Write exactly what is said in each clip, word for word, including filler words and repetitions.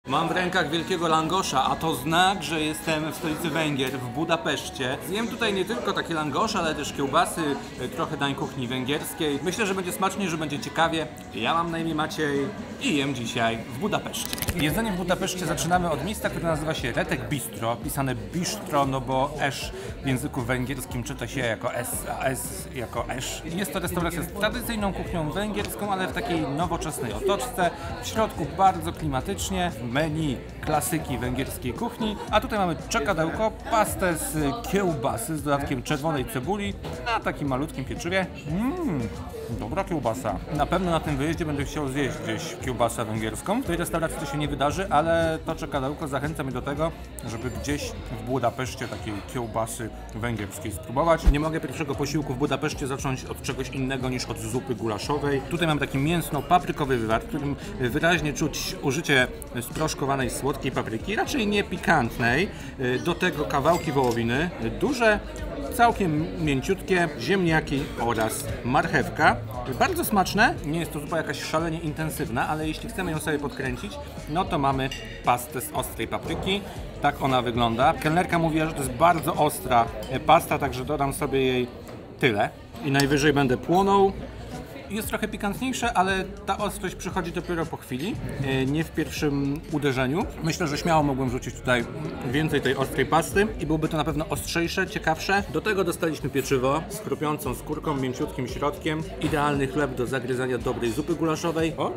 Mam w rękach wielkiego langosza, a to znak, że jestem w stolicy Węgier, w Budapeszcie. Zjem tutaj nie tylko takie langosze, ale też kiełbasy, trochę dań kuchni węgierskiej. Myślę, że będzie smacznie, że będzie ciekawie. Ja mam na imię Maciej i jem dzisiaj w Budapeszcie. Jedzenie w Budapeszcie zaczynamy od miejsca, które nazywa się Retek Bistro, pisane bistro, no bo esz w języku węgierskim czyta się jako s, a s jako esz. Jest to restauracja z tradycyjną kuchnią węgierską, ale w takiej nowoczesnej otoczce. W środku bardzo klimatycznie, menu klasyki węgierskiej kuchni, a tutaj mamy czekadełko, pastę z kiełbasy z dodatkiem czerwonej cebuli na takim malutkim pieczywie. Mmm, dobra kiełbasa. Na pewno na tym wyjeździe będę chciał zjeść gdzieś kiełbasę węgierską. W tej restauracji to się nie wydarzy, ale to czekadełko zachęca mnie do tego, żeby gdzieś w Budapeszcie takiej kiełbasy węgierskiej spróbować. Nie mogę pierwszego posiłku w Budapeszcie zacząć od czegoś innego niż od zupy gulaszowej. Tutaj mam taki mięsno-paprykowy wywar, w którym wyraźnie czuć użycie sproszkowanej słodkiej papryki, raczej nie pikantnej. Do tego kawałki wołowiny, duże, całkiem mięciutkie ziemniaki oraz marchewka. Bardzo smaczne, nie jest to zupa jakaś szalenie intensywna, ale jeśli chcemy ją sobie podkręcić, no to mamy pastę z ostrej papryki. Tak ona wygląda. Kelnerka mówiła, że to jest bardzo ostra pasta, także dodam sobie jej tyle. I najwyżej będę płonął. Jest trochę pikantniejsze, ale ta ostrość przychodzi dopiero po chwili, nie w pierwszym uderzeniu. Myślę, że śmiało mogłem wrzucić tutaj więcej tej ostrej pasty i byłoby to na pewno ostrzejsze, ciekawsze. Do tego dostaliśmy pieczywo z chrupiącą skórką, mięciutkim środkiem. Idealny chleb do zagryzania dobrej zupy gulaszowej. O!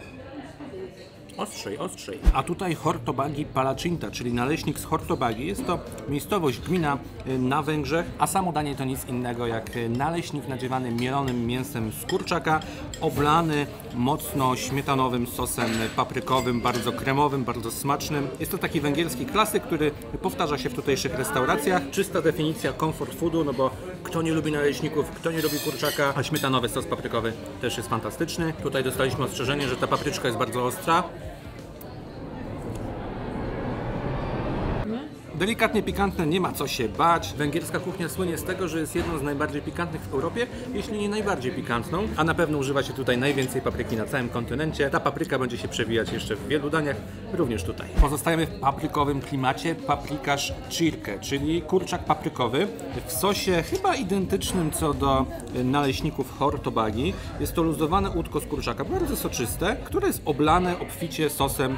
Ostrzej, ostrzej. A tutaj Hortobagi Palacinta, czyli naleśnik z Hortobagi. Jest to miejscowość, gmina na Węgrzech, a samo danie to nic innego jak naleśnik nadziewany mielonym mięsem z kurczaka, oblany mocno śmietanowym sosem paprykowym, bardzo kremowym, bardzo smacznym. Jest to taki węgierski klasyk, który powtarza się w tutejszych restauracjach. Czysta definicja comfort foodu, no bo kto nie lubi naleśników, kto nie lubi kurczaka, a śmietanowy sos paprykowy też jest fantastyczny. Tutaj dostaliśmy ostrzeżenie, że ta papryczka jest bardzo ostra. Delikatnie pikantne, nie ma co się bać. Węgierska kuchnia słynie z tego, że jest jedną z najbardziej pikantnych w Europie, jeśli nie najbardziej pikantną, a na pewno używa się tutaj najwięcej papryki na całym kontynencie. Ta papryka będzie się przewijać jeszcze w wielu daniach, również tutaj. Pozostajemy w paprykowym klimacie. Paprikasz cirkę, czyli kurczak paprykowy w sosie chyba identycznym co do naleśników Hortobagi. Jest to luzowane łódko z kurczaka, bardzo soczyste, które jest oblane obficie sosem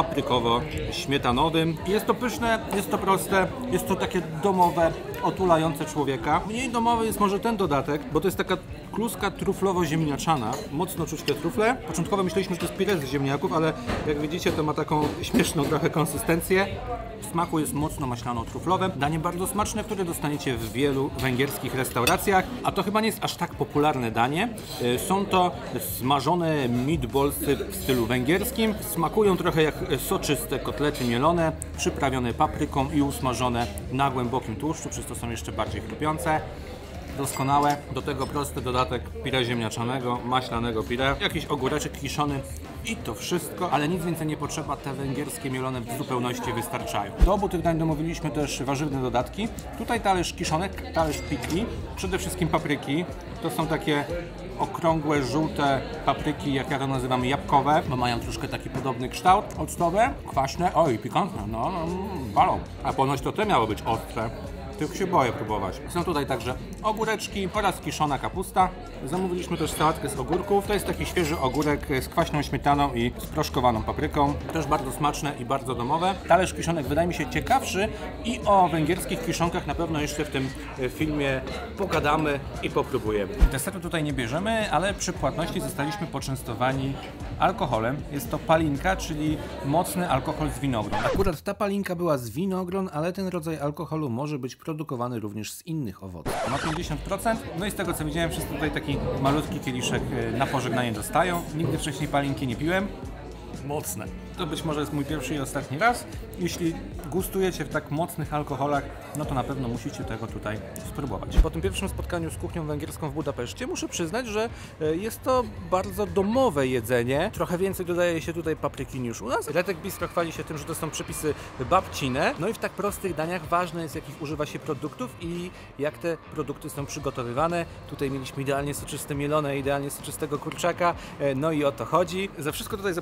paprykowo-śmietanowym. Jest to pyszne, jest to proste, jest to takie domowe, otulające człowieka. Mniej domowy jest może ten dodatek, bo to jest taka kluska truflowo-ziemniaczana. Mocno czuć te trufle. Początkowo myśleliśmy, że to jest pire z ziemniaków, ale jak widzicie, to ma taką śmieszną trochę konsystencję. W smaku jest mocno maślano-truflowe. Danie bardzo smaczne, które dostaniecie w wielu węgierskich restauracjach, a to chyba nie jest aż tak popularne danie. Są to smażone meatballsy w stylu węgierskim. Smakują trochę jak soczyste kotlety mielone, przyprawione papryką i usmażone na głębokim tłuszczu, przez to są jeszcze bardziej chrupiące. Doskonałe, do tego prosty dodatek pire ziemniaczanego, maślanego pire, jakiś ogóreczek kiszony i to wszystko, ale nic więcej nie potrzeba, te węgierskie mielone w zupełności wystarczają. Do obu tych dań domówiliśmy też warzywne dodatki. Tutaj talerz kiszonek, talerz pikli, przede wszystkim papryki. To są takie okrągłe, żółte papryki, jak ja to nazywam, jabłkowe, bo mają troszkę taki podobny kształt. Octowe, kwaśne, oj, pikantne, no, no balą. A ponoć to te miało być ostre. Tych się boję próbować. Są tutaj także ogóreczki oraz kiszona kapusta. Zamówiliśmy też sałatkę z ogórków. To jest taki świeży ogórek z kwaśną śmietaną i sproszkowaną papryką. Też bardzo smaczne i bardzo domowe. Talerz kiszonek wydaje mi się ciekawszy i o węgierskich kiszonkach na pewno jeszcze w tym filmie pogadamy i popróbujemy. Deseru tutaj nie bierzemy, ale przy płatności zostaliśmy poczęstowani alkoholem. Jest to palinka, czyli mocny alkohol z winogron. Akurat ta palinka była z winogron, ale ten rodzaj alkoholu może być produkowany również z innych owoców. Ma pięćdziesiąt procent, no i z tego co widziałem, wszyscy tutaj taki malutki kieliszek na pożegnanie dostają. Nigdy wcześniej palinki nie piłem. Mocne. To być może jest mój pierwszy i ostatni raz. Jeśli gustujecie w tak mocnych alkoholach, no to na pewno musicie tego tutaj spróbować. Po tym pierwszym spotkaniu z kuchnią węgierską w Budapeszcie muszę przyznać, że jest to bardzo domowe jedzenie. Trochę więcej dodaje się tutaj papryki niż u nas. Retek Bistro chwali się tym, że to są przepisy babcine. No i w tak prostych daniach ważne jest, jakich używa się produktów i jak te produkty są przygotowywane. Tutaj mieliśmy idealnie soczyste mielone, idealnie soczystego kurczaka. No i o to chodzi. Za wszystko tutaj zapłaciliśmy dwadzieścia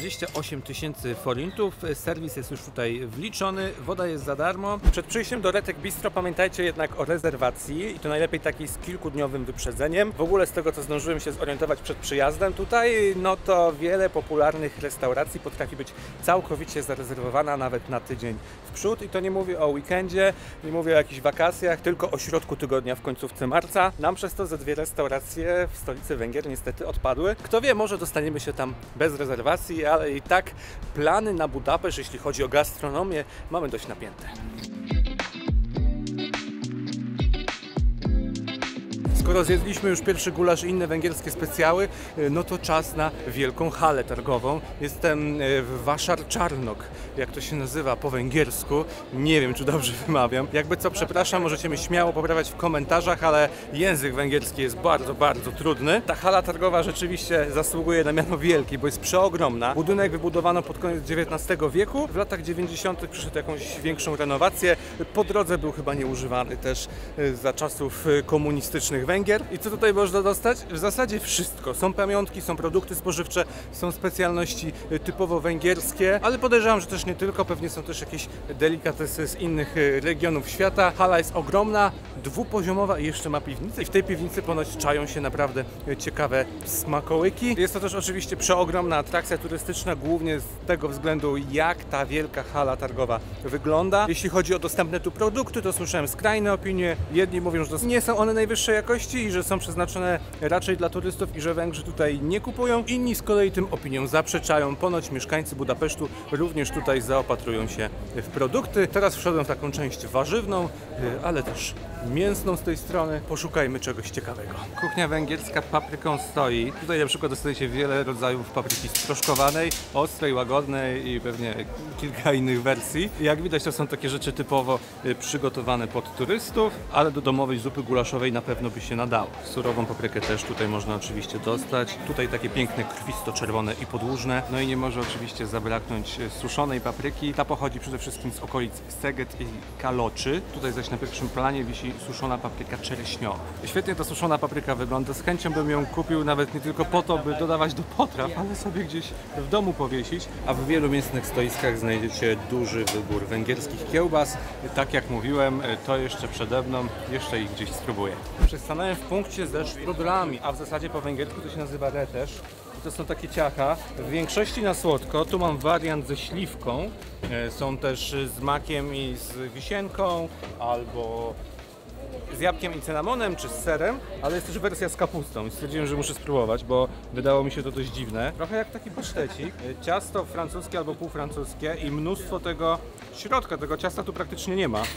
dwadzieścia osiem tysięcy forintów. Serwis jest już tutaj wliczony, woda jest za darmo. Przed przyjściem do Retek Bistro pamiętajcie jednak o rezerwacji i to najlepiej takiej z kilkudniowym wyprzedzeniem. W ogóle z tego, co zdążyłem się zorientować przed przyjazdem tutaj, no to wiele popularnych restauracji potrafi być całkowicie zarezerwowana nawet na tydzień w przód i to nie mówię o weekendzie, nie mówię o jakichś wakacjach, tylko o środku tygodnia w końcówce marca. Nam przez to ze dwie restauracje w stolicy Węgier niestety odpadły. Kto wie, może dostaniemy się tam bez rezerwacji, ale i tak plany na Budapeszt, jeśli chodzi o gastronomię, mamy dość napięte. Skoro zjedliśmy już pierwszy gulasz i inne węgierskie specjały, no to czas na wielką halę targową. Jestem w Vasár Csarnok, jak to się nazywa po węgiersku. Nie wiem, czy dobrze wymawiam. Jakby co, przepraszam, możecie mnie śmiało poprawiać w komentarzach, ale język węgierski jest bardzo, bardzo trudny. Ta hala targowa rzeczywiście zasługuje na miano wielki, bo jest przeogromna. Budynek wybudowano pod koniec dziewiętnastego wieku. W latach dziewięćdziesiątych przyszedł jakąś większą renowację. Po drodze był chyba nieużywany też za czasów komunistycznych Węgier. I co tutaj można dostać? W zasadzie wszystko. Są pamiątki, są produkty spożywcze, są specjalności typowo węgierskie, ale podejrzewam, że też nie tylko, pewnie są też jakieś delikatesy z innych regionów świata. Hala jest ogromna, dwupoziomowa i jeszcze ma piwnicę. I w tej piwnicy ponoć czają się naprawdę ciekawe smakołyki. Jest to też oczywiście przeogromna atrakcja turystyczna, głównie z tego względu, jak ta wielka hala targowa wygląda. Jeśli chodzi o dostępne tu produkty, to słyszałem skrajne opinie. Jedni mówią, że nie są one najwyższej jakości i że są przeznaczone raczej dla turystów i że Węgrzy tutaj nie kupują. Inni z kolei tym opiniom zaprzeczają. Ponoć mieszkańcy Budapesztu również tutaj zaopatrują się w produkty. Teraz wszedłem w taką część warzywną, ale też mięsną z tej strony. Poszukajmy czegoś ciekawego. Kuchnia węgierska papryką stoi. Tutaj na przykład dostajecie wiele rodzajów papryki sproszkowanej, ostrej, łagodnej i pewnie kilka innych wersji. Jak widać, to są takie rzeczy typowo przygotowane pod turystów, ale do domowej zupy gulaszowej na pewno by się nadało. Surową paprykę też tutaj można oczywiście dostać. Tutaj takie piękne krwisto-czerwone i podłużne. No i nie może oczywiście zabraknąć suszonej papryki. Ta pochodzi przede wszystkim z okolic Szeged i Kaloczy. Tutaj zaś na pierwszym planie wisi suszona papryka czereśniowa. Świetnie ta suszona papryka wygląda. Z chęcią bym ją kupił nawet nie tylko po to, by dodawać do potraw, ale sobie gdzieś w domu powiesić. A w wielu mięsnych stoiskach znajdziecie duży wybór węgierskich kiełbas. Tak jak mówiłem, to jeszcze przede mną. Jeszcze ich gdzieś spróbuję. Stanąłem w punkcie ze sztrudlami, a w zasadzie po węgiersku to się nazywa retesz. To są takie ciacha, w większości na słodko. Tu mam wariant ze śliwką, są też z makiem i z wisienką, albo z jabłkiem i cynamonem, czy z serem, ale jest też wersja z kapustą i stwierdziłem, że muszę spróbować, bo wydało mi się to dość dziwne. Trochę jak taki pasztecik, ciasto francuskie albo półfrancuskie i mnóstwo tego środka, tego ciasta tu praktycznie nie ma.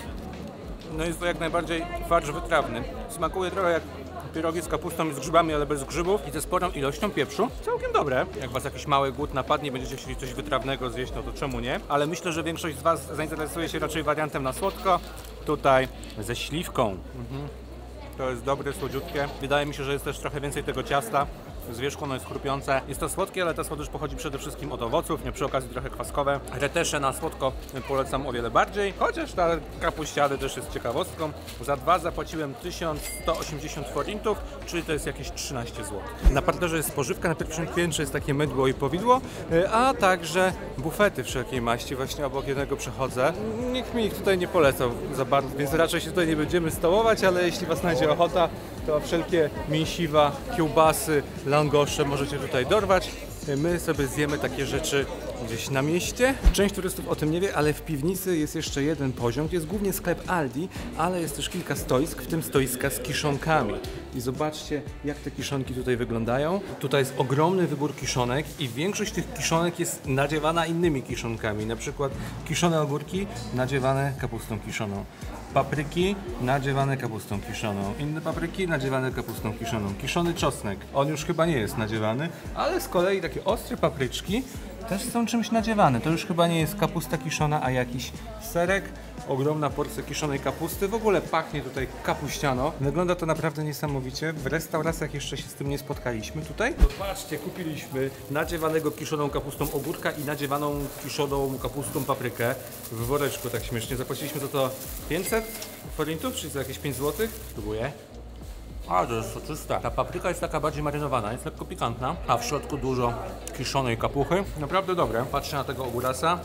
No jest to jak najbardziej farsz wytrawny. Smakuje trochę jak pierogi z kapustą i z grzybami, ale bez grzybów i ze sporą ilością pieprzu. Całkiem dobre. Jak was jakiś mały głód napadnie, będziecie chcieli coś wytrawnego zjeść, no to czemu nie? Ale myślę, że większość z was zainteresuje się raczej wariantem na słodko. Tutaj ze śliwką. Mhm. To jest dobre, słodziutkie. Wydaje mi się, że jest też trochę więcej tego ciasta. Z wierzchu ono jest chrupiące. Jest to słodkie, ale ta słodycz pochodzi przede wszystkim od owoców, nie przy okazji trochę kwaskowe. Retesze na słodko polecam o wiele bardziej, chociaż ta kapuściady też jest ciekawostką. Za dwa zapłaciłem tysiąc sto osiemdziesiąt forintów, czyli to jest jakieś trzynaście złotych. Na parterze jest spożywka, na pierwszym piętrze jest takie mydło i powidło, a także bufety wszelkiej maści. Właśnie obok jednego przechodzę. Nikt mi ich tutaj nie polecał za bardzo, więc raczej się tutaj nie będziemy stołować, ale jeśli was znajdzie ochota, to wszelkie mięsiwa, kiełbasy, langosze możecie tutaj dorwać. My sobie zjemy takie rzeczy gdzieś na mieście. Część turystów o tym nie wie, ale w piwnicy jest jeszcze jeden poziom. To jest głównie sklep Aldi, ale jest też kilka stoisk, w tym stoiska z kiszonkami. I zobaczcie, jak te kiszonki tutaj wyglądają. Tutaj jest ogromny wybór kiszonek i większość tych kiszonek jest nadziewana innymi kiszonkami. Na przykład kiszone ogórki nadziewane kapustą kiszoną. Papryki nadziewane kapustą kiszoną. Inne papryki nadziewane kapustą kiszoną. Kiszony czosnek. On już chyba nie jest nadziewany, ale z kolei takie ostre papryczki też są czymś nadziewane. To już chyba nie jest kapusta kiszona, a jakiś serek. Ogromna porcja kiszonej kapusty. W ogóle pachnie tutaj kapuściano. Wygląda to naprawdę niesamowicie. W restauracjach jeszcze się z tym nie spotkaliśmy tutaj. Zobaczcie, kupiliśmy nadziewanego kiszoną kapustą ogórka i nadziewaną kiszoną kapustą paprykę w woreczku, tak śmiesznie. Zapłaciliśmy za to pięćset forintów, czyli za jakieś pięć złotych. Spróbuję. A, to jest soczysta. Ta papryka jest taka bardziej marynowana, jest lekko pikantna, a w środku dużo kiszonej kapuchy. Naprawdę dobre. Patrzę na tego ogórasa.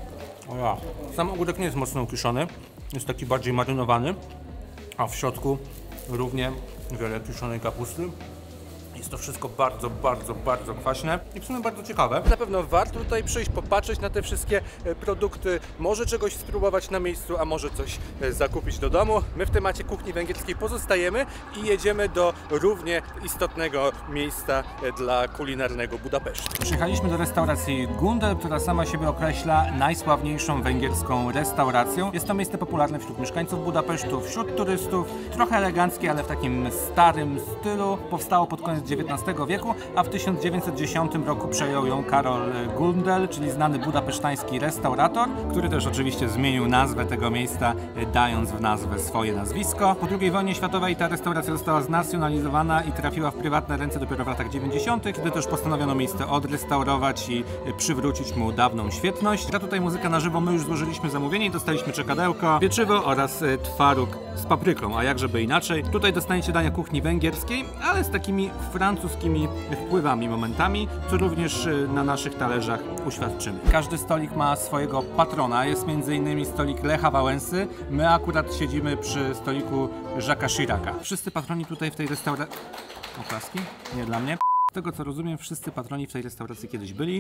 O ja. Sam ogórek nie jest mocno ukiszony, jest taki bardziej marynowany, a w środku równie wiele kiszonej kapusty. Jest to wszystko bardzo, bardzo, bardzo kwaśne i w sumie bardzo ciekawe. Na pewno warto tutaj przyjść, popatrzeć na te wszystkie produkty, może czegoś spróbować na miejscu, a może coś zakupić do domu. My w temacie kuchni węgierskiej pozostajemy i jedziemy do równie istotnego miejsca dla kulinarnego Budapesztu. Przyjechaliśmy do restauracji Gundel, która sama siebie określa najsławniejszą węgierską restauracją. Jest to miejsce popularne wśród mieszkańców Budapesztu, wśród turystów, trochę eleganckie, ale w takim starym stylu. Powstało pod koniec dziewiętnastego wieku, a w tysiąc dziewięćset dziesiątym roku przejął ją Karol Gundel, czyli znany budapesztański restaurator, który też oczywiście zmienił nazwę tego miejsca, dając w nazwę swoje nazwisko. Po drugiej wojnie światowej ta restauracja została znacjonalizowana i trafiła w prywatne ręce dopiero w latach dziewięćdziesiątych, kiedy też postanowiono miejsce odrestaurować i przywrócić mu dawną świetność. Gra tutaj muzyka na żywo, my już złożyliśmy zamówienie i dostaliśmy czekadełko, pieczywo oraz twaróg z papryką, a jak żeby inaczej. Tutaj dostaniecie dania kuchni węgierskiej, ale z takimi francuskimi wpływami momentami, co również na naszych talerzach uświadczymy. Każdy stolik ma swojego patrona, jest między innymi stolik Lecha Wałęsy, my akurat siedzimy przy stoliku Jacques'a Chiraca. Wszyscy patroni tutaj w tej restauracji... Oklaski? Nie dla mnie. Z tego co rozumiem, wszyscy patroni w tej restauracji kiedyś byli.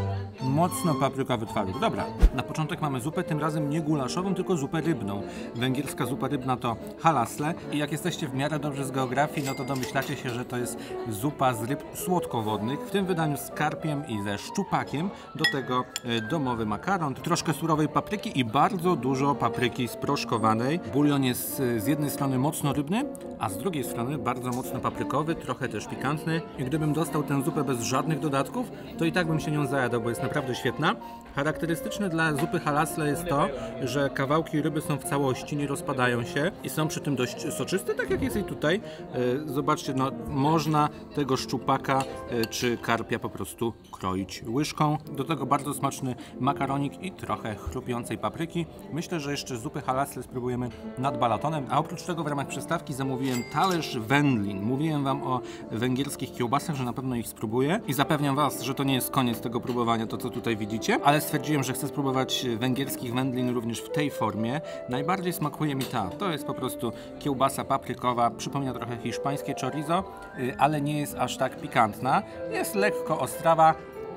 Mocno paprykowy twaróg. Dobra, na początek mamy zupę, tym razem nie gulaszową, tylko zupę rybną. Węgierska zupa rybna to halasle i jak jesteście w miarę dobrze z geografii, no to domyślacie się, że to jest zupa z ryb słodkowodnych, w tym wydaniu z karpiem i ze szczupakiem. Do tego domowy makaron, troszkę surowej papryki i bardzo dużo papryki sproszkowanej. Bulion jest z jednej strony mocno rybny, a z drugiej strony bardzo mocno paprykowy, trochę też pikantny. I gdybym dostał tę zupę bez żadnych dodatków, to i tak bym się nią zajadał, bo jest naprawdę świetna. Charakterystyczne dla zupy halasle jest to, że kawałki ryby są w całości, nie rozpadają się i są przy tym dość soczyste, tak jak jest i tutaj. Zobaczcie, no, można tego szczupaka czy karpia po prostu kroić łyżką. Do tego bardzo smaczny makaronik i trochę chrupiącej papryki. Myślę, że jeszcze zupy halasle spróbujemy nad balatonem, a oprócz tego w ramach przystawki zamówiłem talerz wędlin. Mówiłem wam o węgierskich kiełbasach, że na pewno ich spróbuję i zapewniam was, że to nie jest koniec tego próbowania, to co tutaj widzicie, ale stwierdziłem, że chcę spróbować węgierskich wędlin również w tej formie. Najbardziej smakuje mi ta. To jest po prostu kiełbasa paprykowa, przypomina trochę hiszpańskie chorizo, ale nie jest aż tak pikantna. Jest lekko ostrawa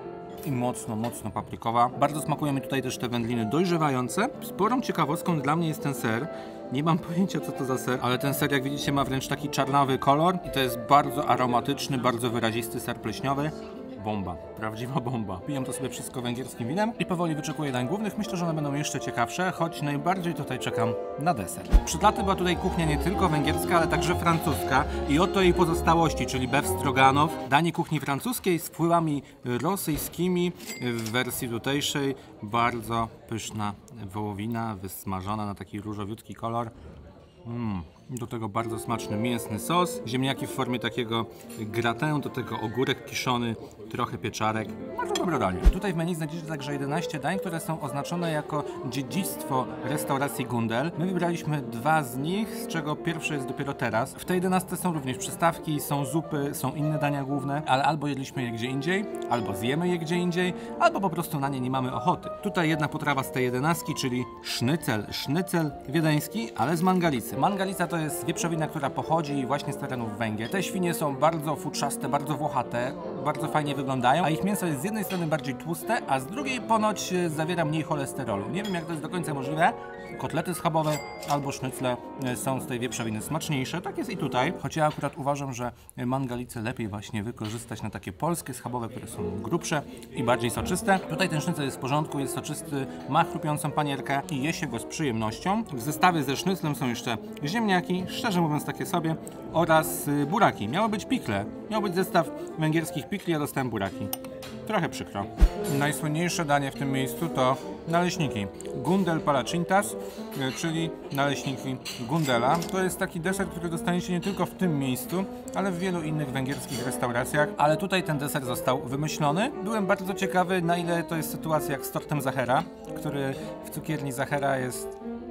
i mocno, mocno paprykowa. Bardzo smakują mi tutaj też te wędliny dojrzewające. Sporą ciekawostką dla mnie jest ten ser. Nie mam pojęcia co to za ser, ale ten ser jak widzicie ma wręcz taki czarnawy kolor i to jest bardzo aromatyczny, bardzo wyrazisty ser pleśniowy. Bomba, prawdziwa bomba. Piję to sobie wszystko węgierskim winem i powoli wyczekuję dań głównych. Myślę, że one będą jeszcze ciekawsze, choć najbardziej tutaj czekam na deser. Przed laty była tutaj kuchnia nie tylko węgierska, ale także francuska i oto jej pozostałości, czyli beef stroganow. Danie kuchni francuskiej z wpływami rosyjskimi w wersji tutejszej. Bardzo pyszna wołowina, wysmażona na taki różowiutki kolor. Mm. Do tego bardzo smaczny mięsny sos, ziemniaki w formie takiego gratin, do tego ogórek kiszony, trochę pieczarek. Bardzo dobre danie. Tutaj w menu znajdziecie także jedenaście dań, które są oznaczone jako dziedzictwo restauracji Gundel. My wybraliśmy dwa z nich, z czego pierwsze jest dopiero teraz. W tej jedenastce są również przystawki, są zupy, są inne dania główne, ale albo jedliśmy je gdzie indziej, albo zjemy je gdzie indziej, albo po prostu na nie nie mamy ochoty. Tutaj jedna potrawa z tej jedenastki, czyli sznycel. Sznycel wiedeński, ale z mangalicy. Mangalica to jest wieprzowina, która pochodzi właśnie z terenów Węgier. Te świnie są bardzo futrzaste, bardzo włochate, bardzo fajnie wyglądają, a ich mięso jest z jednej strony bardziej tłuste, a z drugiej ponoć zawiera mniej cholesterolu. Nie wiem jak to jest do końca możliwe. Kotlety schabowe albo sznycle są z tej wieprzowiny smaczniejsze. Tak jest i tutaj, choć ja akurat uważam, że mangalicę lepiej właśnie wykorzystać na takie polskie schabowe, które są grubsze i bardziej soczyste. Tutaj ten sznycel jest w porządku, jest soczysty, ma chrupiącą panierkę i je się go z przyjemnością. W zestawie ze sznyclem są jeszcze ziemniaki, szczerze mówiąc takie sobie, oraz buraki. Miało być pikle, miał być zestaw węgierskich pikli, a dostałem buraki. Trochę przykro. Najsłynniejsze danie w tym miejscu to naleśniki. Gundel palacintas, czyli naleśniki Gundela. To jest taki deser, który dostaniecie nie tylko w tym miejscu, ale w wielu innych węgierskich restauracjach. Ale tutaj ten deser został wymyślony. Byłem bardzo ciekawy, na ile to jest sytuacja jak z tortem Zachera, który w cukierni Zachera jest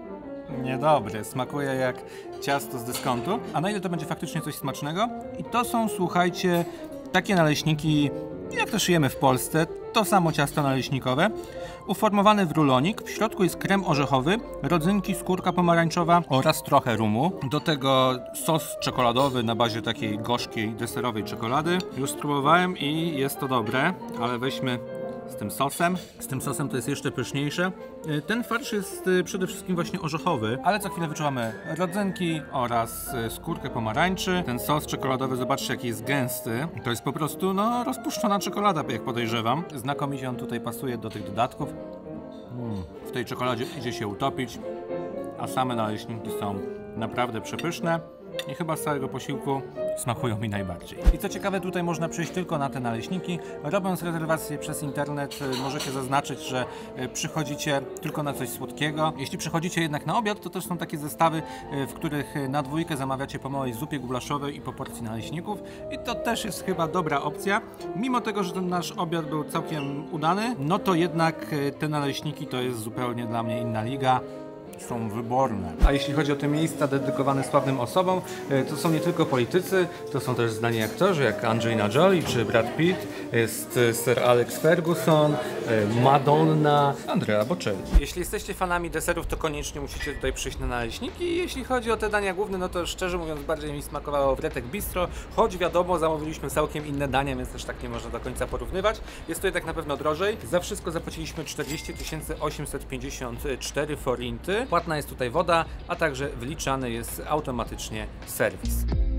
Niedobre, smakuje jak ciasto z dyskontu. A na ile to będzie faktycznie coś smacznego? I to są, słuchajcie, takie naleśniki, jak to szyjemy w Polsce, to samo ciasto naleśnikowe, uformowane w rulonik, w środku jest krem orzechowy, rodzynki, skórka pomarańczowa oraz trochę rumu. Do tego sos czekoladowy na bazie takiej gorzkiej, deserowej czekolady. Już spróbowałem i jest to dobre, ale weźmy z tym sosem. Z tym sosem to jest jeszcze pyszniejsze. Ten farsz jest przede wszystkim właśnie orzechowy, ale co chwilę wyczuwamy rodzynki oraz skórkę pomarańczy. Ten sos czekoladowy, zobaczcie jaki jest gęsty. To jest po prostu no rozpuszczona czekolada, jak podejrzewam. Znakomicie on tutaj pasuje do tych dodatków. Mm, w tej czekoladzie idzie się utopić, a same naleśniki są naprawdę przepyszne. I chyba z całego posiłku smakują mi najbardziej. I co ciekawe, tutaj można przyjść tylko na te naleśniki. Robiąc rezerwację przez internet, możecie zaznaczyć, że przychodzicie tylko na coś słodkiego. Jeśli przychodzicie jednak na obiad, to też są takie zestawy, w których na dwójkę zamawiacie po małej zupie gulaszowej i po porcji naleśników. I to też jest chyba dobra opcja. Mimo tego, że ten nasz obiad był całkiem udany, no to jednak te naleśniki to jest zupełnie dla mnie inna liga. Są wyborne. A jeśli chodzi o te miejsca dedykowane sławnym osobom, to są nie tylko politycy, to są też znani aktorzy jak Angelina Jolie czy Brad Pitt, jest Sir Alex Ferguson, Madonna, Andrea Bocelli. Jeśli jesteście fanami deserów, to koniecznie musicie tutaj przyjść na naleśniki. Jeśli chodzi o te dania główne, no to szczerze mówiąc bardziej mi smakowało Wretek Bistro, choć wiadomo, zamówiliśmy całkiem inne dania, więc też tak nie można do końca porównywać. Jest to jednak na pewno drożej. Za wszystko zapłaciliśmy czterdzieści tysięcy osiemset pięćdziesiąt cztery forinty. Płatna jest tutaj woda, a także wliczany jest automatycznie serwis.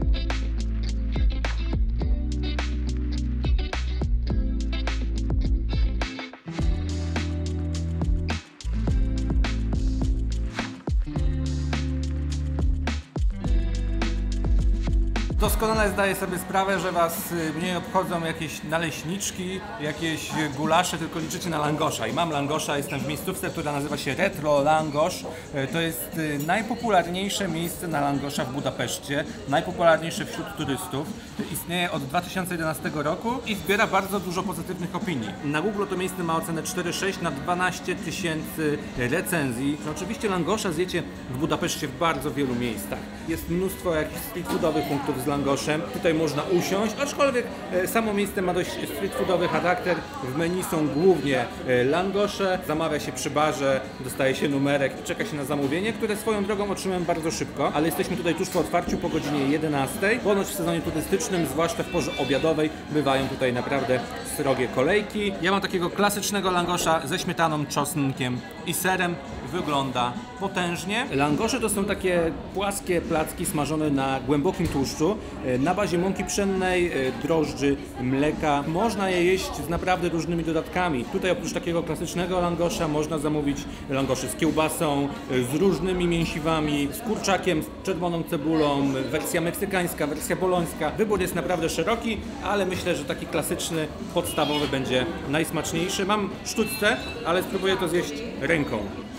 Doskonale zdaję sobie sprawę, że Was mniej obchodzą jakieś naleśniczki, jakieś gulasze, tylko liczycie na langosza. I mam langosza, jestem w miejscówce, która nazywa się Retro Langosz. To jest najpopularniejsze miejsce na langosza w Budapeszcie, najpopularniejsze wśród turystów. Istnieje od dwa tysiące jedenastego roku i zbiera bardzo dużo pozytywnych opinii. Na Google to miejsce ma ocenę cztery przecinek sześć na dwanaście tysięcy recenzji. No, oczywiście langosza zjecie w Budapeszcie w bardzo wielu miejscach. Jest mnóstwo jakichś street foodowych punktów z langoszem. Tutaj można usiąść, aczkolwiek samo miejsce ma dość street foodowy charakter. W menu są głównie langosze, zamawia się przy barze, dostaje się numerek i czeka się na zamówienie, które swoją drogą otrzymałem bardzo szybko, ale jesteśmy tutaj tuż po otwarciu, po godzinie jedenastej. Ponoć w sezonie turystycznym, zwłaszcza w porze obiadowej, bywają tutaj naprawdę srogie kolejki. Ja mam takiego klasycznego langosza ze śmietaną, czosnkiem i serem. Wygląda potężnie. Langosze to są takie płaskie placki smażone na głębokim tłuszczu, na bazie mąki pszennej, drożdży, mleka. Można je jeść z naprawdę różnymi dodatkami. Tutaj oprócz takiego klasycznego langosza można zamówić langosze z kiełbasą, z różnymi mięsiwami, z kurczakiem, z czerwoną cebulą, wersja meksykańska, wersja bolońska. Wybór jest naprawdę szeroki, ale myślę, że taki klasyczny, podstawowy będzie najsmaczniejszy. Mam sztućce, ale spróbuję to zjeść ręką.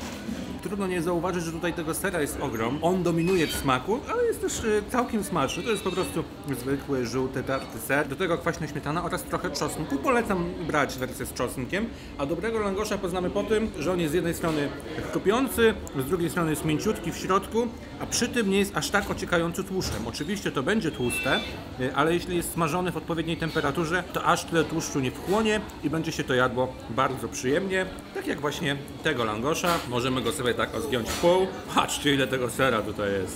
Trudno nie zauważyć, że tutaj tego sera jest ogrom. On dominuje w smaku, ale jest też całkiem smaczny. To jest po prostu zwykły, żółty, tarty ser. Do tego kwaśna śmietana oraz trochę czosnku. Polecam brać wersję z czosnkiem. A dobrego langosza poznamy po tym, że on jest z jednej strony chrupiący, z drugiej strony jest mięciutki w środku, a przy tym nie jest aż tak ociekający tłuszczem. Oczywiście to będzie tłuste, ale jeśli jest smażony w odpowiedniej temperaturze, to aż tyle tłuszczu nie wchłonie i będzie się to jadło bardzo przyjemnie. Tak jak właśnie tego langosza. Możemy go sobie tak zgiąć w pół. Patrzcie, ile tego sera tutaj jest.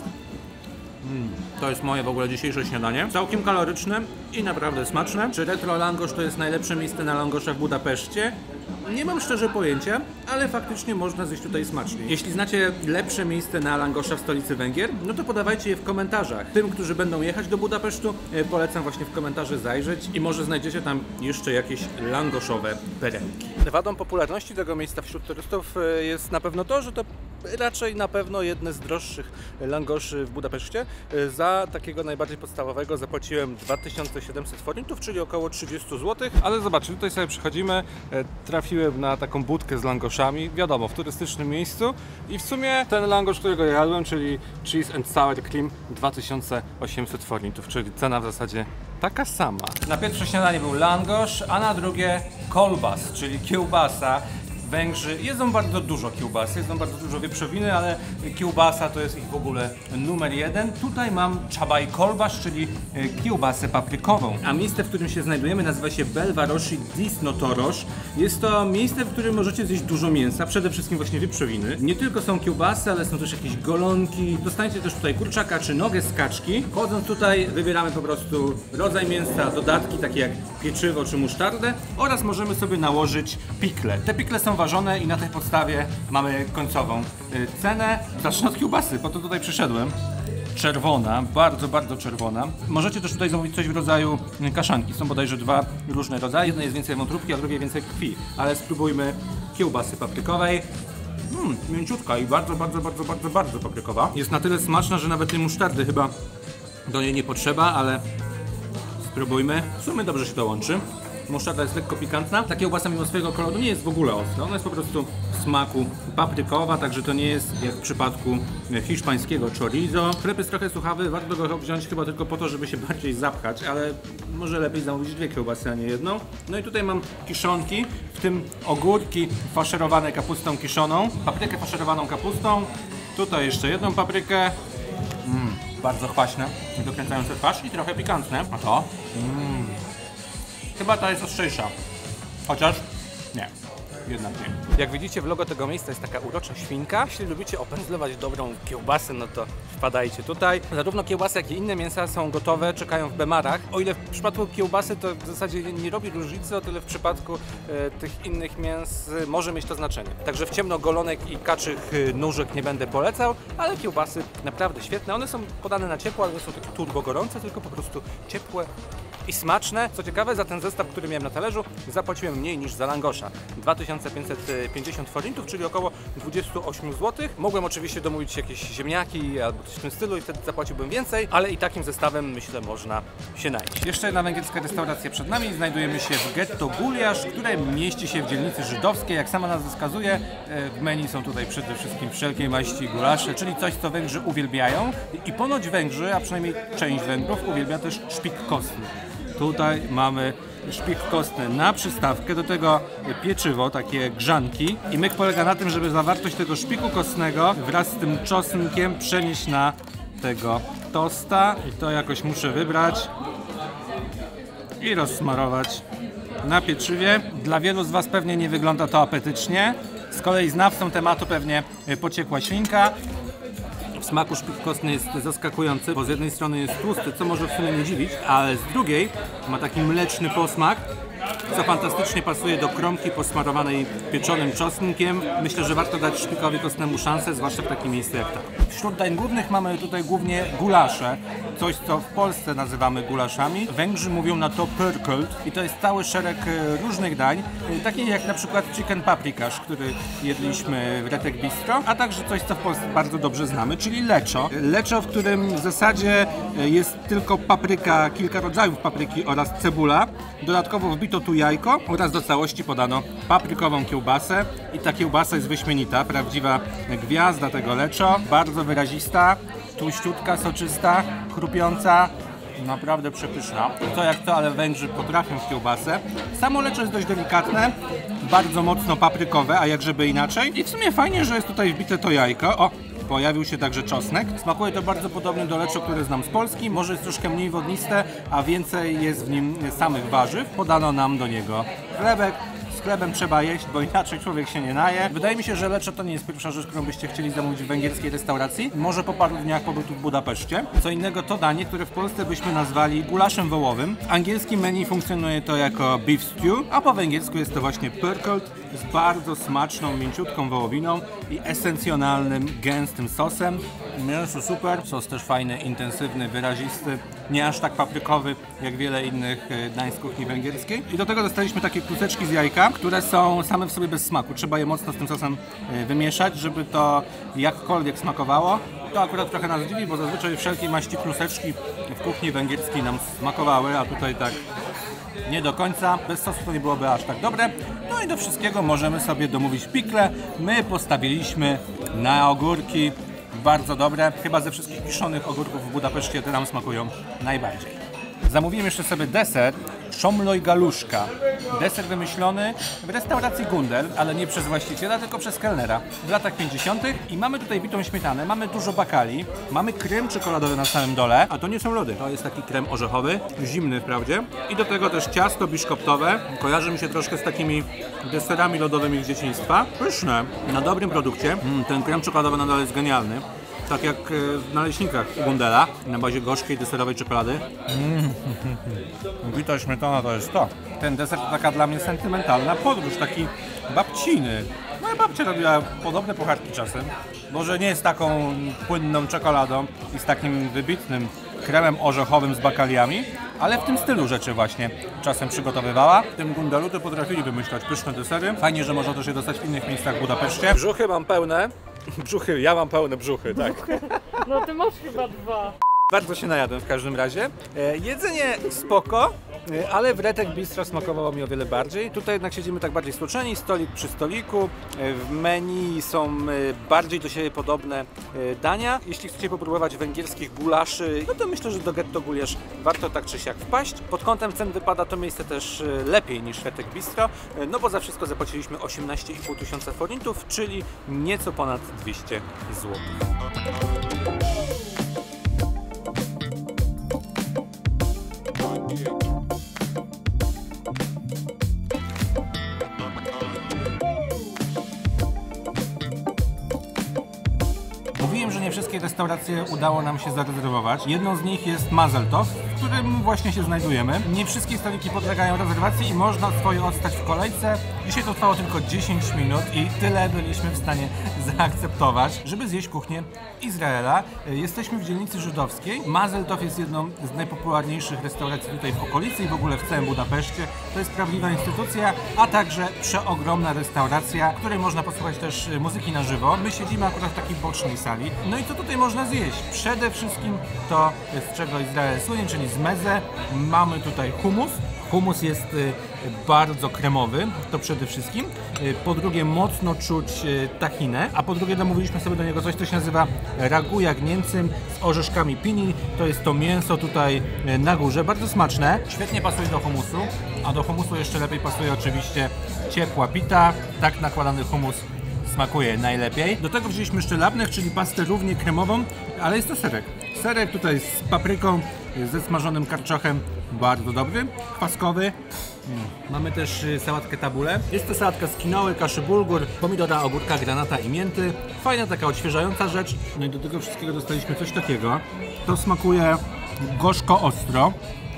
Mm, to jest moje w ogóle dzisiejsze śniadanie. Całkiem kaloryczne i naprawdę smaczne. Czy Retro Langosz to jest najlepsze miejsce na langosza w Budapeszcie? Nie mam szczerze pojęcia, ale faktycznie można zjeść tutaj smacznie. Jeśli znacie lepsze miejsce na langosza w stolicy Węgier, no to podawajcie je w komentarzach. Tym, którzy będą jechać do Budapesztu, polecam właśnie w komentarze zajrzeć i może znajdziecie tam jeszcze jakieś langoszowe perełki. Wadą popularności tego miejsca wśród turystów jest na pewno to, że to raczej na pewno jedne z droższych langoszy w Budapeszcie. Za takiego najbardziej podstawowego zapłaciłem dwa tysiące siedemset forintów, czyli około trzydzieści złotych. Ale zobaczcie, tutaj sobie przychodzimy, trafiłem na taką budkę z langoszami, wiadomo, w turystycznym miejscu i w sumie ten langosz, którego jadłem, czyli Cheese and Sour Cream, dwa tysiące osiemset forintów, czyli cena w zasadzie taka sama. Na pierwsze śniadanie był langosz, a na drugie kolbas, czyli kiełbasa w Węgrzy jedzą bardzo dużo kiełbasy, jedzą bardzo dużo wieprzowiny, ale kiełbasa to jest ich w ogóle numer jeden. Tutaj mam czabaj kolbasz, czyli kiełbasę paprykową. A miejsce, w którym się znajdujemy, nazywa się Belvarosi Disnotoros. Jest to miejsce, w którym możecie zjeść dużo mięsa, przede wszystkim właśnie wieprzowiny. Nie tylko są kiełbasy, ale są też jakieś golonki. Dostaniecie też tutaj kurczaka czy nogę z kaczki. Wchodząc tutaj wybieramy po prostu rodzaj mięsa, dodatki takie jak pieczywo czy musztardę oraz możemy sobie nałożyć pikle. Te pikle są ważone i na tej podstawie mamy końcową cenę. Zacznę od kiełbasy, po to tutaj przyszedłem. Czerwona, bardzo, bardzo czerwona. Możecie też tutaj zamówić coś w rodzaju kaszanki. Są bodajże dwa różne rodzaje. Jedno jest więcej wątróbki, a drugie więcej krwi. Ale spróbujmy kiełbasy paprykowej. Mmm, mięciutka i bardzo, bardzo, bardzo, bardzo, bardzo paprykowa. Jest na tyle smaczna, że nawet tej musztardy chyba do niej nie potrzeba, ale spróbujmy. W sumie dobrze się to łączy. Musztarda jest lekko pikantna. Ta kiełbasa mimo swojego koloru nie jest w ogóle ostra. Ona jest po prostu w smaku paprykowa, także to nie jest jak w przypadku hiszpańskiego chorizo. Chleb jest trochę suchawy, warto go wziąć chyba tylko po to, żeby się bardziej zapchać, ale może lepiej zamówić dwie kiełbasy, a nie jedną. No i tutaj mam kiszonki, w tym ogórki faszerowane kapustą kiszoną, paprykę faszerowaną kapustą, tutaj jeszcze jedną paprykę. Mm, bardzo kwaśne, dokręcające twarz i trochę pikantne. A to? Mm. Chyba ta jest ostrzejsza, chociaż nie, jednak nie. Jak widzicie, w logo tego miejsca jest taka urocza świnka. Jeśli lubicie opędzlować dobrą kiełbasę, no to wpadajcie tutaj. Zarówno kiełbasy, jak i inne mięsa są gotowe, czekają w bemarach. O ile w przypadku kiełbasy to w zasadzie nie robi różnicy, o tyle w przypadku e, tych innych mięs e, może mieć to znaczenie. Także w ciemno golonek i kaczych e, nóżek nie będę polecał, ale kiełbasy naprawdę świetne. One są podane na ciepło, ale nie są takie turbo gorące, tylko po prostu ciepłe i smaczne. Co ciekawe, za ten zestaw, który miałem na talerzu, zapłaciłem mniej niż za langosza. dwa tysiące pięćset pięćdziesiąt forintów, czyli około dwadzieścia osiem złotych. Mogłem oczywiście domówić jakieś ziemniaki albo coś w tym stylu i wtedy zapłaciłbym więcej, ale i takim zestawem, myślę, można się najeść. Jeszcze jedna węgierska restauracja przed nami. Znajdujemy się w getto Gulyas, które mieści się w dzielnicy żydowskiej. Jak sama nazwa wskazuje, w menu są tutaj przede wszystkim wszelkiej maści gulasze, czyli coś, co Węgrzy uwielbiają. I ponoć Węgrzy, a przynajmniej część Węgrów, uwielbia też szpik kostny. Tutaj mamy szpik kostny na przystawkę, do tego pieczywo, takie grzanki. I myk polega na tym, żeby zawartość tego szpiku kostnego wraz z tym czosnkiem przenieść na tego tosta. I to jakoś muszę wybrać i rozsmarować na pieczywie. Dla wielu z Was pewnie nie wygląda to apetycznie. Z kolei znawcą tematu pewnie pociekła świnka. W smaku szpik kostny jest zaskakujący, bo z jednej strony jest tłusty, co może w sumie nie dziwić, ale z drugiej ma taki mleczny posmak, co fantastycznie pasuje do kromki posmarowanej pieczonym czosnkiem. Myślę, że warto dać szpikowi kostnemu szansę, zwłaszcza w takim miejscu jak to. Wśród dań głównych mamy tutaj głównie gulasze, coś co w Polsce nazywamy gulaszami. Węgrzy mówią na to pörkölt i to jest cały szereg różnych dań, takich jak na przykład chicken paprikasz, który jedliśmy w Retek Bistro, a także coś, co w Polsce bardzo dobrze znamy, czyli leczo. Leczo, w którym w zasadzie jest tylko papryka, kilka rodzajów papryki oraz cebula. Dodatkowo wbito tu jajko oraz do całości podano paprykową kiełbasę i ta kiełbasa jest wyśmienita, prawdziwa gwiazda tego leczo, bardzo wyrazista, tłuściutka, soczysta, chrupiąca, naprawdę przepyszna. To jak to, ale Węgrzy potrafią w kiełbasę. Samo leczo jest dość delikatne, bardzo mocno paprykowe, a jak żeby inaczej. I w sumie fajnie, że jest tutaj wbite to jajko. O! Pojawił się także czosnek. Smakuje to bardzo podobnie do leczo, które znam z Polski. Może jest troszkę mniej wodniste, a więcej jest w nim samych warzyw. Podano nam do niego chlebek. Z chlebem trzeba jeść, bo inaczej człowiek się nie naje. Wydaje mi się, że leczo to nie jest pierwsza rzecz, którą byście chcieli zamówić w węgierskiej restauracji. Może po paru dniach pobytu w Budapeszcie. Co innego to danie, które w Polsce byśmy nazwali gulaszem wołowym. W angielskim menu funkcjonuje to jako beef stew, a po węgiersku jest to właśnie pörkölt z bardzo smaczną, mięciutką wołowiną i esencjonalnym, gęstym sosem. Mięso super, sos też fajny, intensywny, wyrazisty, nie aż tak paprykowy jak wiele innych dań z kuchni węgierskiej. I do tego dostaliśmy takie kluseczki z jajka, które są same w sobie bez smaku. Trzeba je mocno z tym sosem wymieszać, żeby to jakkolwiek smakowało. To akurat trochę nas dziwi, bo zazwyczaj wszelkie maści kluseczki w kuchni węgierskiej nam smakowały, a tutaj tak nie do końca. Bez sosu to nie byłoby aż tak dobre. No i do wszystkiego możemy sobie domówić pikle. My postawiliśmy na ogórki. Bardzo dobre. Chyba ze wszystkich kiszonych ogórków w Budapeszcie te nam smakują najbardziej. Zamówiłem jeszcze sobie deser Szomloj Galuszka. Deser wymyślony w restauracji Gundel, ale nie przez właściciela, tylko przez kelnera w latach pięćdziesiątych. I mamy tutaj bitą śmietanę, mamy dużo bakali, mamy krem czekoladowy na samym dole, a to nie są lody. To jest taki krem orzechowy, zimny wprawdzie. I do tego też ciasto biszkoptowe. Kojarzy mi się troszkę z takimi deserami lodowymi z dzieciństwa. Pyszne, na dobrym produkcie. Mm, ten krem czekoladowy nadal jest genialny. Tak jak w naleśnikach Gundela, na bazie gorzkiej deserowej czekolady. Mm. Bita śmietana to jest to. Ten deser to taka dla mnie sentymentalna podróż, taki babciny. Moja babcia robiła podobne pucharki czasem. Może nie z taką płynną czekoladą i z takim wybitnym kremem orzechowym z bakaliami, ale w tym stylu rzeczy właśnie czasem przygotowywała. W tym Gundelu to potrafili wymyślać pyszne desery. Fajnie, że można też je dostać w innych miejscach w Budapeszcie. Brzuchy mam pełne. Brzuchy, ja mam pełne brzuchy, tak. No ty masz chyba dwa. Bardzo się najadłem w każdym razie. E, jedzenie spoko, e, ale w Retek Bistro smakowało mi o wiele bardziej. Tutaj jednak siedzimy tak bardziej stłoczeni, stolik przy stoliku. E, w menu są e, bardziej do siebie podobne e, dania. Jeśli chcecie popróbować węgierskich gulaszy, no to myślę, że do Getto Gulasz warto tak czy siak wpaść. Pod kątem cen wypada to miejsce też e, lepiej niż Retek Bistro, e, no bo za wszystko zapłaciliśmy osiemnaście i pół tysiąca forintów, czyli nieco ponad dwieście złotych. Mówiłem, że nie wszystkie restauracje udało nam się zarezerwować. Jedną z nich jest Mazeltov, w którym właśnie się znajdujemy. Nie wszystkie stoliki podlegają rezerwacji i można swoje odstać w kolejce. Dzisiaj to trwało tylko dziesięć minut i tyle byliśmy w stanie zaakceptować, żeby zjeść kuchnię Izraela. Jesteśmy w dzielnicy żydowskiej. Mazeltov jest jedną z najpopularniejszych restauracji tutaj w okolicy i w ogóle w całym Budapeszcie. To jest prawdziwa instytucja, a także przeogromna restauracja, w której można posłuchać też muzyki na żywo. My siedzimy akurat w takiej bocznej sali. No i co tutaj można zjeść? Przede wszystkim to, z czego Izrael słynie, czyli z meze. Mamy tutaj hummus. Hummus jest y, bardzo kremowy, to przede wszystkim. Y, po drugie mocno czuć y, tahinę, a po drugie domówiliśmy sobie do niego coś, co się nazywa ragu jagnięcym z orzeszkami pini. To jest to mięso tutaj y, na górze, bardzo smaczne. Świetnie pasuje do hummusu, a do hummusu jeszcze lepiej pasuje oczywiście ciepła pita. Tak nakładany hummus smakuje najlepiej. Do tego wzięliśmy jeszcze labneh, czyli pastę równie kremową, ale jest to serek. Serek tutaj z papryką, ze smażonym karczochem, bardzo dobry, kwaskowy. Mm. Mamy też y, sałatkę tabule. Jest to sałatka z quinoły, kaszy bulgur, pomidora, ogórka, granata i mięty. Fajna, taka odświeżająca rzecz. No i do tego wszystkiego dostaliśmy coś takiego. To smakuje gorzko-ostro,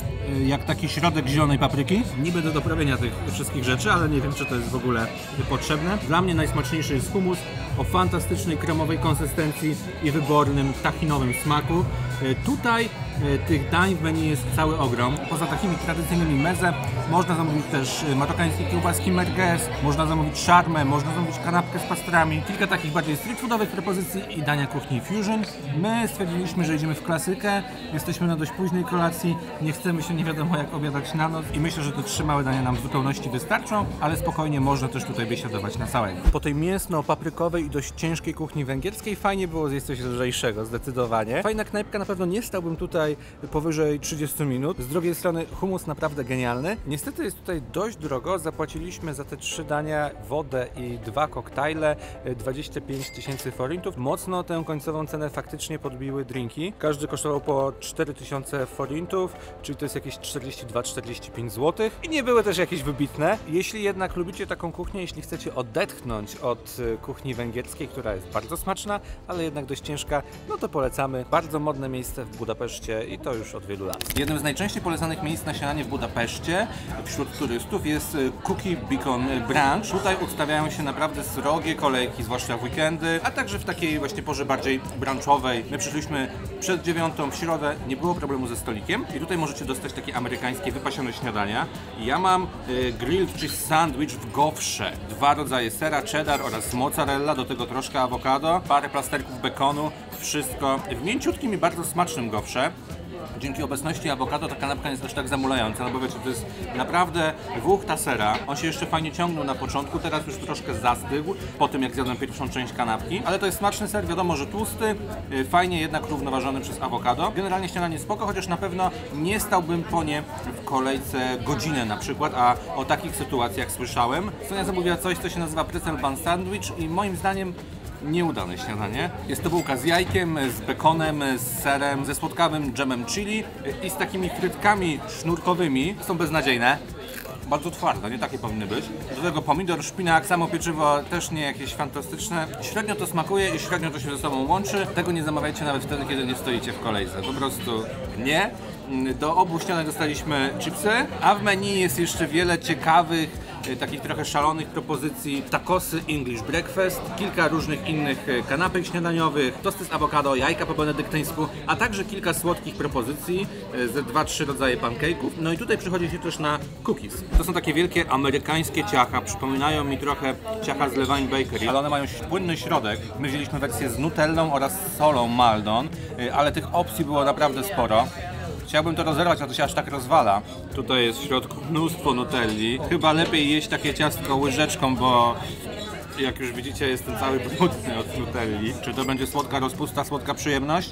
jak taki środek zielonej papryki. Niby do doprawienia tych wszystkich rzeczy, ale nie wiem, czy to jest w ogóle potrzebne. Dla mnie najsmaczniejszy jest hummus o fantastycznej kremowej konsystencji i wybornym tahinowym smaku. Tutaj tych dań w menu jest cały ogrom. Poza takimi tradycyjnymi meze można zamówić też marokańskie kiełbaski merguez, można zamówić szarmę, można zamówić kanapkę z pastrami. Kilka takich bardziej street foodowych propozycji i dania kuchni fusion. My stwierdziliśmy, że idziemy w klasykę. Jesteśmy na dość późnej kolacji. Nie chcemy się nie wiadomo jak obiadać na noc i myślę, że te trzy małe dania nam w zupełności wystarczą, ale spokojnie można też tutaj biesiadować na całego. Po tej mięsno-paprykowej i dość ciężkiej kuchni węgierskiej fajnie było zjeść coś lżejszego, zdecydowanie. Fajna knajpka, na pewno nie stałbym tutaj powyżej trzydziestu minut. Z drugiej strony hummus naprawdę genialny. Niestety jest tutaj dość drogo. Zapłaciliśmy za te trzy dania, wodę i dwa koktajle dwadzieścia pięć tysięcy forintów. Mocno tę końcową cenę faktycznie podbiły drinki. Każdy kosztował po cztery tysiące forintów, czyli to jest jakieś czterdzieści dwa czterdzieści pięć złotych. I nie były też jakieś wybitne. Jeśli jednak lubicie taką kuchnię, jeśli chcecie odetchnąć od kuchni węgierskiej, która jest bardzo smaczna, ale jednak dość ciężka, no to polecamy. Bardzo modne miejsce w Budapeszcie i to już od wielu lat. Jednym z najczęściej polecanych miejsc na śniadanie w Budapeszcie wśród turystów jest Cookie Beacon Branch. Tutaj ustawiają się naprawdę srogie kolejki, zwłaszcza w weekendy, a także w takiej właśnie porze bardziej brunchowej. My przyszliśmy przed dziewiątą w środę, nie było problemu ze stolikiem i tutaj możecie dostać takie amerykańskie wypasione śniadania. Ja mam y, grilled cheese sandwich w gofrze. Dwa rodzaje sera, cheddar oraz mozzarella, do tego troszkę awokado, parę plasterków bekonu, wszystko w mięciutkim i bardzo smacznym gofrze. dzięki obecności awokado ta kanapka jest też tak zamulająca, no bo wiecie, to jest naprawdę wuchta sera. On się jeszcze fajnie ciągnął na początku, teraz już troszkę zastygł po tym, jak zjadłem pierwszą część kanapki. Ale to jest smaczny ser, wiadomo, że tłusty, fajnie jednak równoważony przez awokado. Generalnie śniadanie spoko, chociaż na pewno nie stałbym po nie w kolejce godzinę na przykład, a o takich sytuacjach słyszałem. Sonia zamówiła coś, co się nazywa pretzel bun sandwich i moim zdaniem nieudane śniadanie. Jest to bułka z jajkiem, z bekonem, z serem, ze słodkawym dżemem chili i z takimi frytkami sznurkowymi. Są beznadziejne. Bardzo twarde, nie takie powinny być. Do tego pomidor, szpinak, samo pieczywo też nie jakieś fantastyczne. Średnio to smakuje i średnio to się ze sobą łączy. Tego nie zamawiajcie nawet wtedy, kiedy nie stoicie w kolejce. Po prostu nie. Do obu śniadań dostaliśmy chipsy, a w menu jest jeszcze wiele ciekawych, takich trochę szalonych propozycji. Tacosy English breakfast, kilka różnych innych kanapek śniadaniowych, tosty z awokado, jajka po benedyktyńsku, a także kilka słodkich propozycji ze dwa trzy rodzaje pancake'ów. No i tutaj przychodzi się też na cookies. To są takie wielkie amerykańskie ciacha, przypominają mi trochę ciacha z Levine Bakery, ale one mają płynny środek. My wzięliśmy wersję z nutellą oraz solą Maldon, ale tych opcji było naprawdę sporo. Chciałbym to rozerwać, a to się aż tak rozwala. Tutaj jest w środku mnóstwo nutelli. Chyba lepiej jeść takie ciastko łyżeczką, bo jak już widzicie, jestem cały brudny od nutelli. Czy to będzie słodka rozpusta, słodka przyjemność?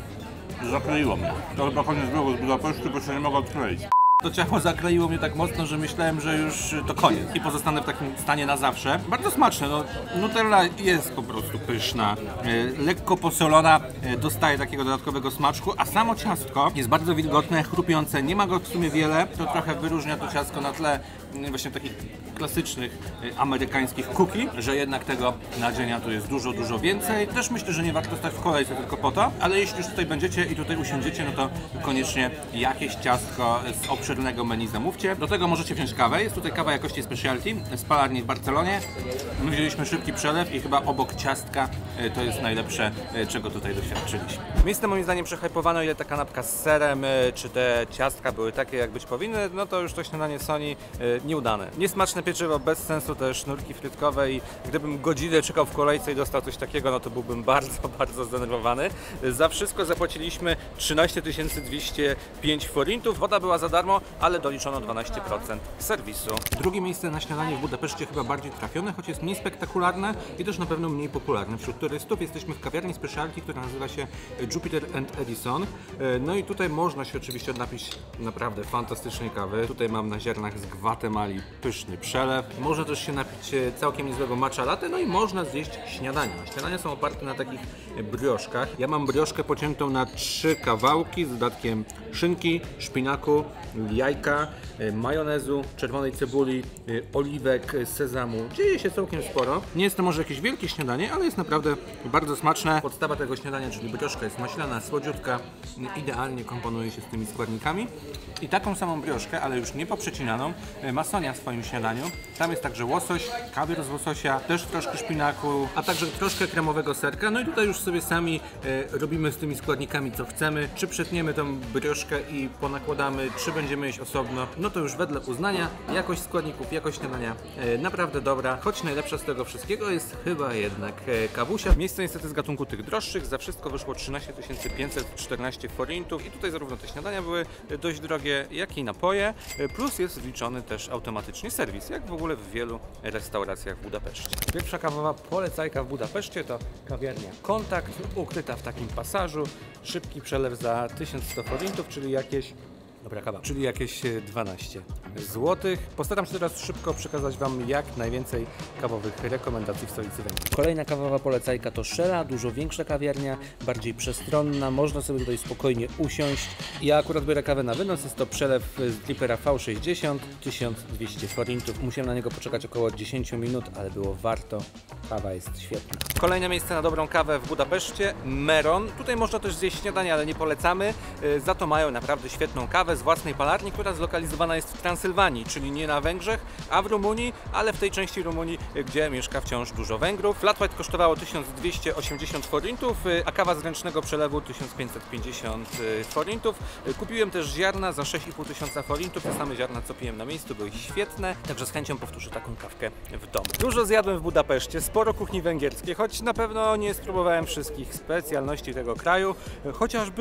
Zakleiło mnie. To chyba koniec drogi z Budapesztu, bo się nie mogę odkleić. To ciało zakleiło mnie tak mocno, że myślałem, że już to koniec i pozostanę w takim stanie na zawsze. Bardzo smaczne, no, Nutella jest po prostu pyszna, e, lekko posolona, e, dostaje takiego dodatkowego smaczku, a samo ciastko jest bardzo wilgotne, chrupiące, nie ma go w sumie wiele, to trochę wyróżnia to ciastko na tle e, właśnie takich klasycznych e, amerykańskich cookie, że jednak tego nadzienia tu jest dużo, dużo więcej. Też myślę, że nie warto stać w kolejce tylko po to, ale jeśli już tutaj będziecie i tutaj usiądziecie, no to koniecznie jakieś ciastko z obszernego menu zamówcie. Do tego możecie wziąć kawę. Jest tutaj kawa jakości specialty z palarni w Barcelonie. My wzięliśmy szybki przelew i chyba obok ciastka to jest najlepsze, czego tutaj doświadczyliśmy. Miejsce moim zdaniem przehypowano, ile ta kanapka z serem, czy te ciastka były takie, jak być powinny, no to już to śniadanie Soni nieudane. Niesmaczne pieczywo, bez sensu, te sznurki frytkowe i gdybym godzinę czekał w kolejce i dostał coś takiego, no to byłbym bardzo, bardzo zdenerwowany. Za wszystko zapłaciliśmy trzynaście tysięcy dwieście pięć forintów. Woda była za darmo, ale doliczono dwanaście procent serwisu. Drugie miejsce na śniadanie w Budapeszcie chyba bardziej trafione, choć jest mniej spektakularne i też na pewno mniej popularne wśród turystów. Jesteśmy w kawiarni specialty, która nazywa się Jupiter and Edison. No i tutaj można się oczywiście napić naprawdę fantastycznej kawy. Tutaj mam na ziarnach z Gwatemali pyszny przelew. Można też się napić całkiem niezłego matcha latte, no i można zjeść śniadania. Śniadania są oparte na takich brioszkach. Ja mam brioszkę pociętą na trzy kawałki z dodatkiem szynki, szpinaku, jajka, majonezu, czerwonej cebuli, oliwek, sezamu. Dzieje się całkiem sporo. Nie jest to może jakieś wielkie śniadanie, ale jest naprawdę bardzo smaczne. Podstawa tego śniadania, czyli brioszka, jest maślana, słodziutka, idealnie komponuje się z tymi składnikami. I taką samą brioszkę, ale już nie poprzecinaną, ma Sonia w swoim śniadaniu. Tam jest także łosoś, kawior z łososia, też troszkę szpinaku, a także troszkę kremowego serka. No i tutaj już sobie sami e, robimy z tymi składnikami co chcemy. Czy przetniemy tą brioszkę i ponakładamy, czy będziemy jeść osobno, no to już wedle uznania. Jakość składników, jakość śniadania e, naprawdę dobra, choć najlepsza z tego wszystkiego jest chyba jednak e, kawusia. Miejsce niestety z gatunku tych droższych, za wszystko wyszło trzynaście tysięcy pięćset czternaście forintów i tutaj zarówno te śniadania były dość drogie, jak i napoje, plus jest wliczony też automatycznie serwis, jak w ogóle w wielu restauracjach w Budapeszcie. Pierwsza kawowa polecajka w Budapeszcie to kawiarnia Kontakt, ukryta w takim pasażu, szybki przelew za tysiąc sto forintów, czyli jakieś Dobra kawa, czyli jakieś dwanaście złotych. Postaram się teraz szybko przekazać Wam jak najwięcej kawowych rekomendacji w stolicy Węgier. Kolejna kawowa polecajka to Shella, dużo większa kawiarnia, bardziej przestronna, można sobie tutaj spokojnie usiąść. Ja akurat biorę kawę na wynos, jest to przelew z dripera V sześćdziesiąt, tysiąc dwieście forintów. Musiałem na niego poczekać około dziesięć minut, ale było warto. Kawa jest świetna. Kolejne miejsce na dobrą kawę w Budapeszcie, Meron. Tutaj można też zjeść śniadanie, ale nie polecamy. Za to mają naprawdę świetną kawę z własnej palarni, która zlokalizowana jest w Transylwanii, czyli nie na Węgrzech, a w Rumunii, ale w tej części Rumunii, gdzie mieszka wciąż dużo Węgrów. Flat white kosztowało tysiąc dwieście osiemdziesiąt forintów, a kawa z ręcznego przelewu tysiąc pięćset pięćdziesiąt forintów. Kupiłem też ziarna za sześć i pół tysiąca forintów, te same ziarna co piłem na miejscu, były świetne, także z chęcią powtórzę taką kawkę w domu. Dużo zjadłem w Budapeszcie, sporo kuchni węgierskiej, choć na pewno nie spróbowałem wszystkich specjalności tego kraju, chociażby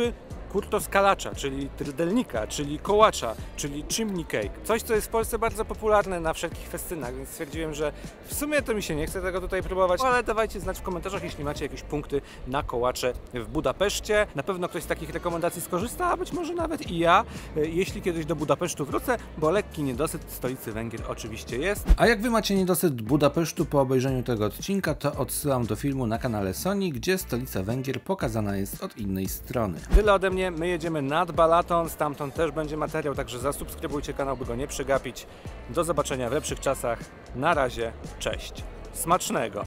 kurto z kalacza, czyli trdelnika, czyli kołacza, czyli chimney cake. Coś, co jest w Polsce bardzo popularne na wszelkich festynach, więc stwierdziłem, że w sumie to mi się nie chce tego tutaj próbować, ale dawajcie znać w komentarzach, jeśli macie jakieś punkty na kołacze w Budapeszcie. Na pewno ktoś z takich rekomendacji skorzysta, a być może nawet i ja, jeśli kiedyś do Budapesztu wrócę, bo lekki niedosyt stolicy Węgier oczywiście jest. A jak wy macie niedosyt Budapesztu po obejrzeniu tego odcinka, to odsyłam do filmu na kanale Sony, gdzie stolica Węgier pokazana jest od innej strony. Tyle ode mnie, my jedziemy nad Balaton, stamtąd też będzie materiał, także zasubskrybujcie kanał, by go nie przegapić. Do zobaczenia w lepszych czasach. Na razie, cześć. Smacznego!